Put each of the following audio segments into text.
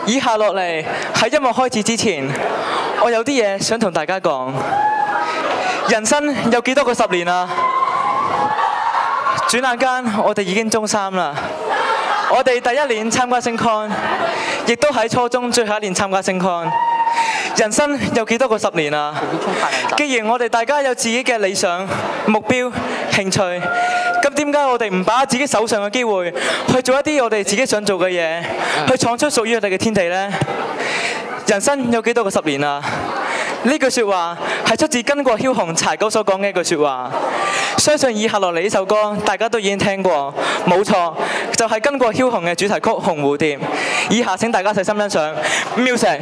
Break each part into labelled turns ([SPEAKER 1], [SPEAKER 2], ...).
[SPEAKER 1] 以下落嚟喺音樂開始之前，我有啲嘢想同大家講。人生有幾多個10年啊？轉眼間我哋已經中3啦。我哋第1年參加星 con， 亦都喺初中最後1年參加星 con。人生有幾多個10年啊？既然我哋大家有自己嘅理想、目標、興趣，咁點解我哋唔把握自己手上嘅機會，去做一啲我哋自己想做嘅嘢，去闖出屬於我哋嘅天地呢？人生有幾多個10年啊？呢句説話係出自巾幗梟雄柴九所講嘅一句説話。相信以下落嚟呢首歌，大家都已經聽過，冇錯，就係巾幗梟雄嘅主題曲《紅蝴蝶》。以下請大家細心欣賞 music。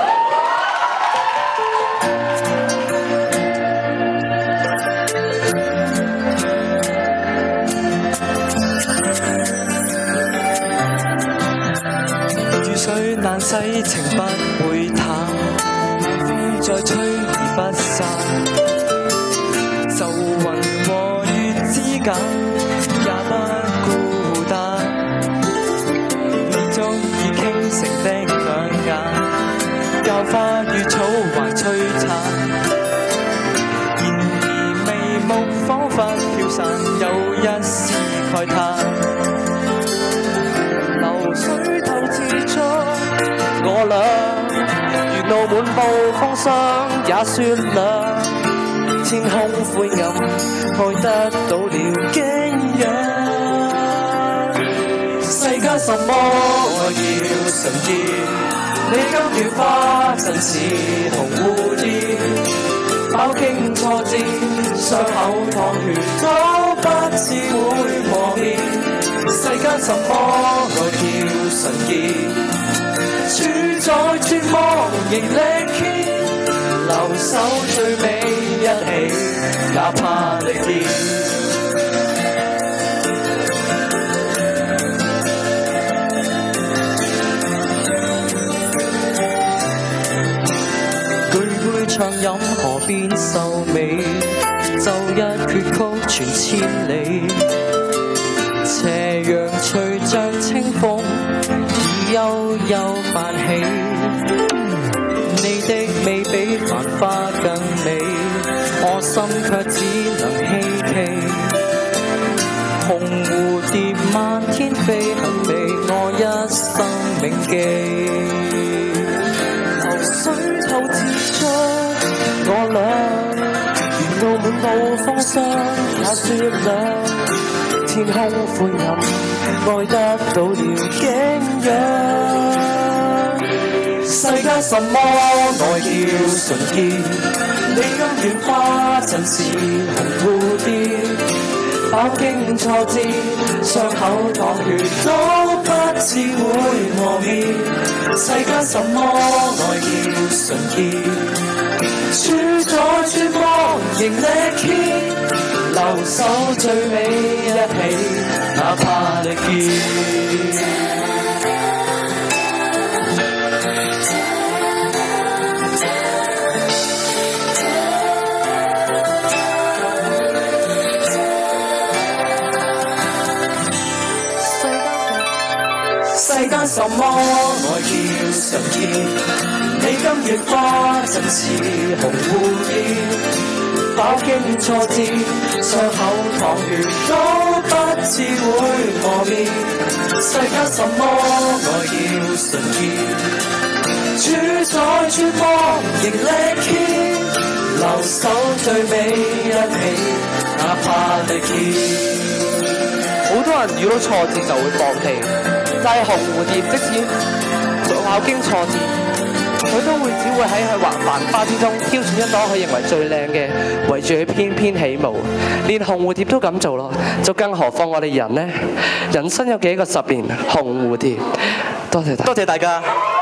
[SPEAKER 1] 雨水難洗情不會淡，風再吹而不散，就雲和月之間也不孤單。你終已傾城的兩眼，教花與草還璀璨，然而眉目彷彿飄散，有一絲慨嘆。流水透刺出我倆，沿路滿布風霜也雪亮，天空灰暗，愛得到了景仰。世間什麼愛要純潔，你今月花陣似紅蝴蝶，飽經挫折，傷口淌血都不知會磨滅。世間什麼愛要純潔，處在絕望仍力竭，留守最美一起，哪怕離別。舉杯暢飲河邊秀美，奏一闕曲傳千里。斜陽隨着清風，已悠悠泛起。你的美比繁花更美，我心卻只能希冀。紅蝴蝶漫天飛，很美，我一生銘記。流水透刺出我倆，沿路滿布風霜也雪亮。天空灰暗，愛得到了景仰。世間什麼愛叫純潔，你今月花陣似紅蝴蝶，飽經挫折，傷口淌血都不知會磨滅。世間什麼愛叫純潔，處在絕望仍力竭，留守最美一起，哪怕離別。世間什麼愛叫純潔，你今月花陣似紅蝴蝶，飽經挫折，傷口淌血都不知會磨滅。世間什麼愛叫純潔，處在絕望仍力竭，留守最美一起，哪怕離別。
[SPEAKER 2] 好多人遇到挫折就會放棄，但係紅蝴蝶即使飽經挫折，佢都會只會喺佢繁花之中挑選一朵佢認為最靚嘅，圍住佢翩翩起舞。連紅蝴蝶都咁做咯，就更何況我哋人呢？人生有幾個10年紅蝴蝶？多謝大家。